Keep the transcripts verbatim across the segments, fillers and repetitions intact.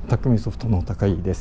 匠ソフトの高井です。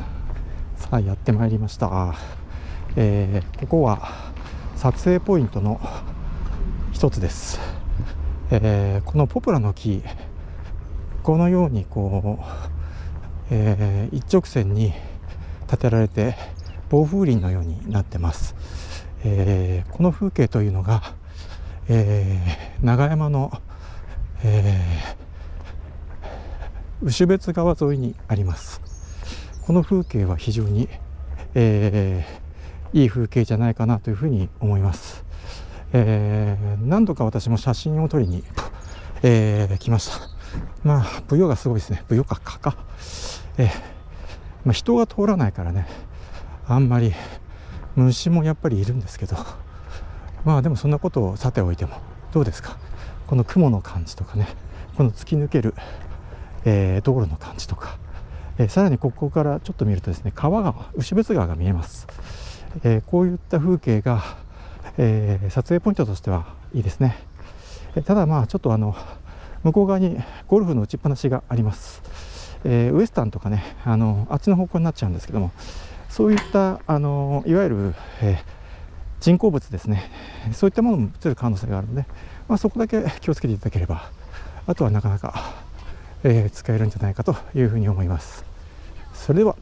さあやってまいりました。えー、ここは撮影ポイントの一つです。えー、このポプラの木、このようにこう、えー、一直線に立てられて防風林のようになってます。えー、この風景というのが、えー、長山の、えー牛別川沿いにあります。この風景は非常に、えー、いい風景じゃないかなというふうに思います。えー、何度か私も写真を撮りに、えー、来ました。まあブヨがすごいですね。ブヨか蚊か、えーまあ、人が通らないからね、あんまり虫もやっぱりいるんですけど、まあでもそんなことをさておいてもどうですか、この雲の感じとかね、この突き抜けるえー、道路の感じとか、えー、さらにここからちょっと見るとですね、川が牛別川が見えます。えー、こういった風景が、えー、撮影ポイントとしてはいいですね。えー、ただまあちょっとあの向こう側にゴルフの打ちっぱなしがあります。えー、ウエスタンとかね、あのあっちの方向になっちゃうんですけども、そういったあのいわゆる、えー、人工物ですね、そういったものも映る可能性があるので、まあ、そこだけ気をつけていただければ、あとはなかなかえー、使えるんじゃないかというふうに思います。それでは。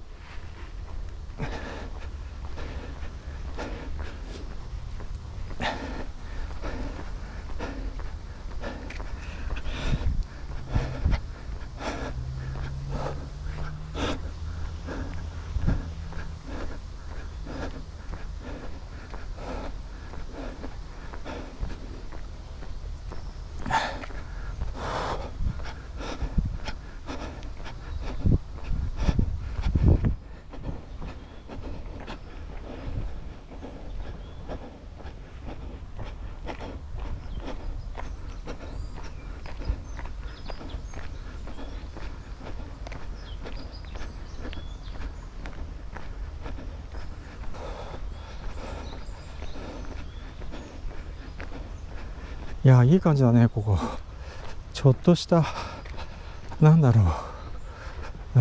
いや、いい感じだね、ここ。ちょっとしたなんだろう、うん、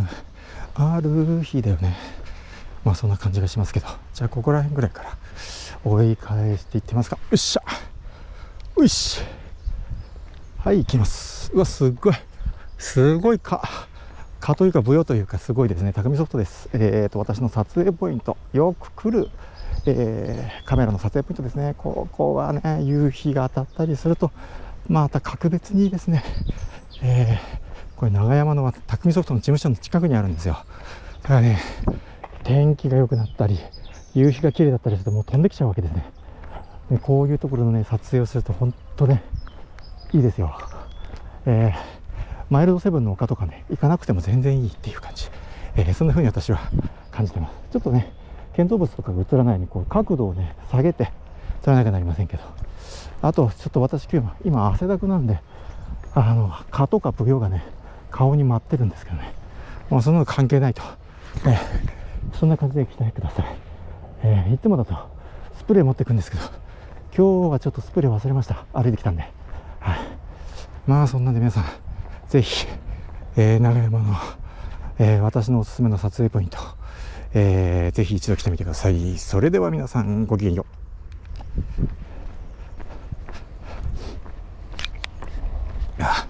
ある日だよね。まあそんな感じがしますけど、じゃあここら辺ぐらいから追い返していってますか。よっしゃ、よし、はい行きます。うわ、すっごいすごい蚊蚊というかブヨというか、すごいですね。匠ソフトです。えーと私の撮影ポイント、よく来る、えー、カメラの撮影ポイントですね。ここはね、夕日が当たったりするとまた格別にいいですね。えー、これ長山の匠ソフトの事務所の近くにあるんですよ。だからね、天気が良くなったり夕日が綺麗だったりするともう飛んできちゃうわけですね。でこういうところのね撮影をすると本当ねいいですよ。えー、マイルドセブンの丘とかね行かなくても全然いいっていう感じ、えー、そんな風に私は感じてます。ちょっとね建造物とかが映らないようにこう角度をね下げて撮らなきゃなりませんけど、あとちょっと私今今汗だくなんで、あの蚊とかブヨがね顔に舞ってるんですけどね、もうそんなの関係ないと、えー、そんな感じで来てください。えー、いつもだとスプレー持っていくんですけど、今日はちょっとスプレー忘れました。歩いてきたんで、はい、まあそんなんで皆さんぜひ、えー、長山の、えー、私のおすすめの撮影ポイント、えー、ぜひ一度来てみてください。それでは皆さんごきげんよう。あ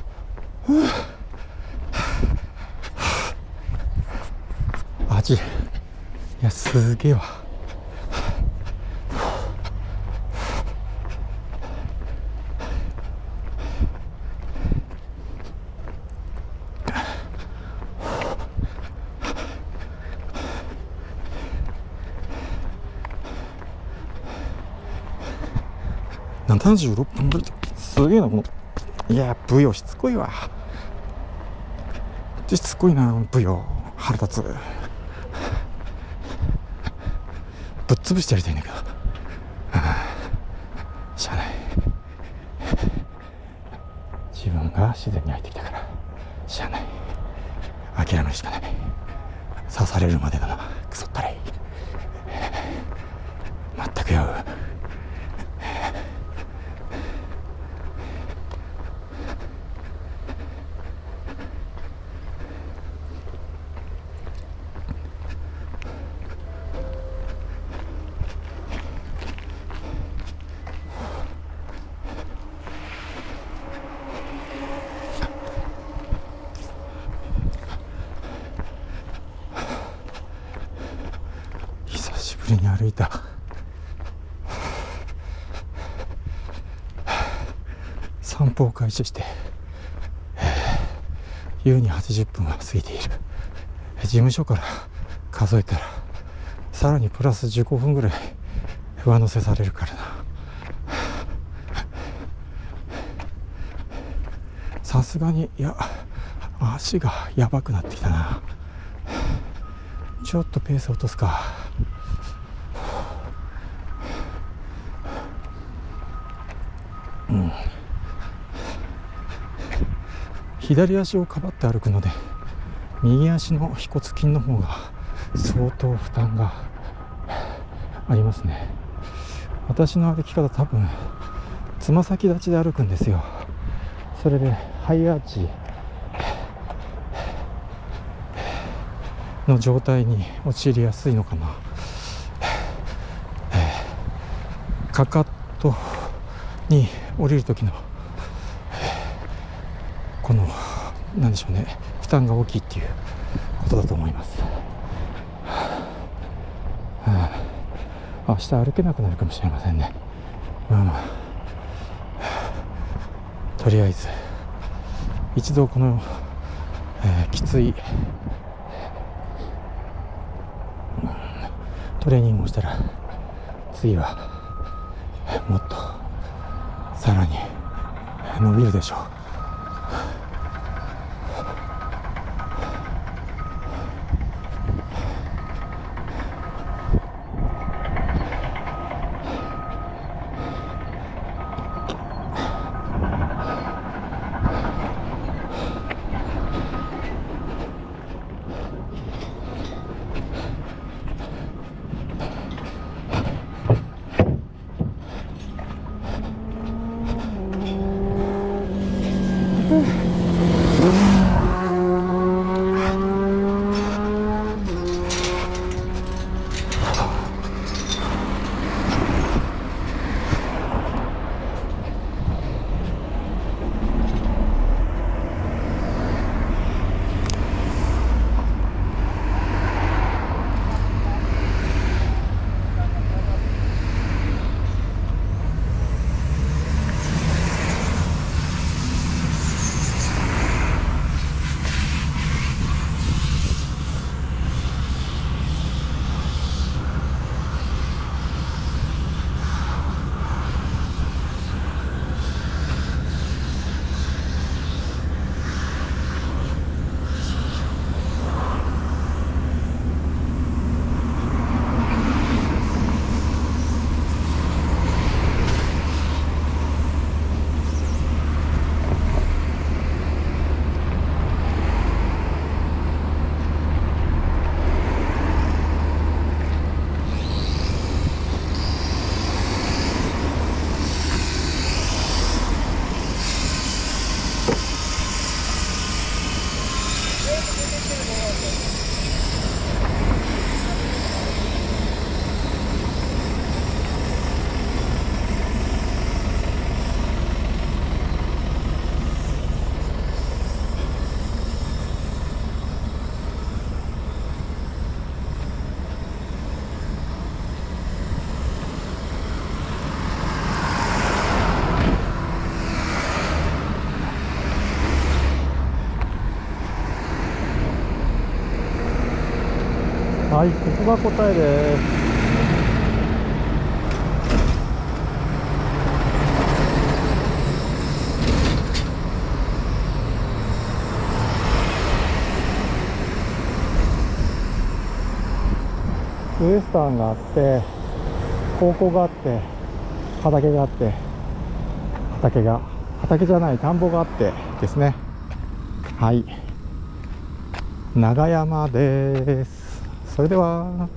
味、いやすげえわ。ななじゅうろっぷんぶり、すげえなこの。いやブヨしつこいわ、しつこいなブヨ、腹立つ。ぶっ潰してやりたいんだけど、はあ、しゃあない。自分が自然に入ってきたからしゃあない、諦めるしかない。刺されるまでだな、クソったれ。まったくよ。 歩いた。散歩を開始して優にはちじゅっぷんは過ぎている。事務所から数えたらさらにプラスじゅうごふんぐらい上乗せされるからな。さすがに、いや足がやばくなってきたな。ちょっとペース落とすか。うん、左足をかばって歩くので右足の腓骨筋の方が相当負担がありますね。私の歩き方多分つま先立ちで歩くんですよ。それでハイアーチの状態に陥りやすいのかな。かかとに降りる時のこの何でしょうね、負担が大きいっていうことだと思います。明日歩けなくなるかもしれませんね。まあまあとりあえず一度この、えー、きついトレーニングをしたら次はもっとさらに伸びるでしょう。はい、ここが答えです。ウエスタンがあって、高校があって、畑があって、畑が、畑じゃない、田んぼがあってですね。はい。長山です。それでは。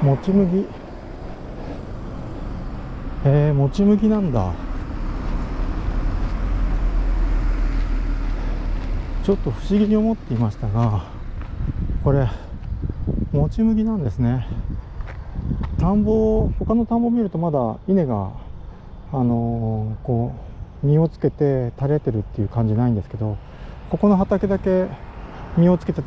もち麦、えー、もち麦なんだ。ちょっと不思議に思っていましたが、これもち麦なんですね。田んぼ、他の田んぼを見るとまだ稲があのーこう実をつけて垂れてるっていう感じないんですけど、ここの畑だけ実をつけて